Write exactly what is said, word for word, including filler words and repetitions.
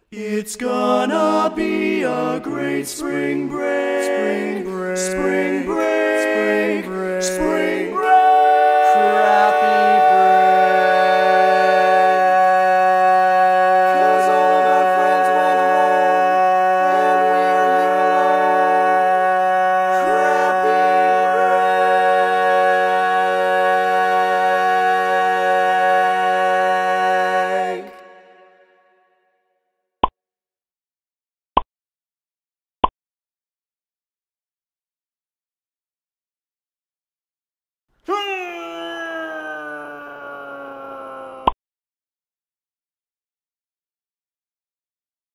It's gonna be a great spring break. Spring break. Spring break. Spring break. Spring break. Crappy break. 'Cause all of our friends went home and we're here alone. Crappy break. Hmm.